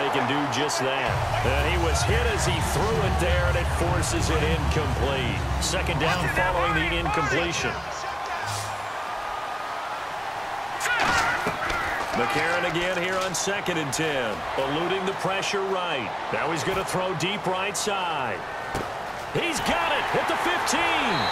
they can do just that. And he was hit as he threw it there, and it forces it incomplete. Second down following the incompletion. McCarron again here on 2nd and 10. Eluding the pressure right. Now he's going to throw deep right side. He's got it at the 15.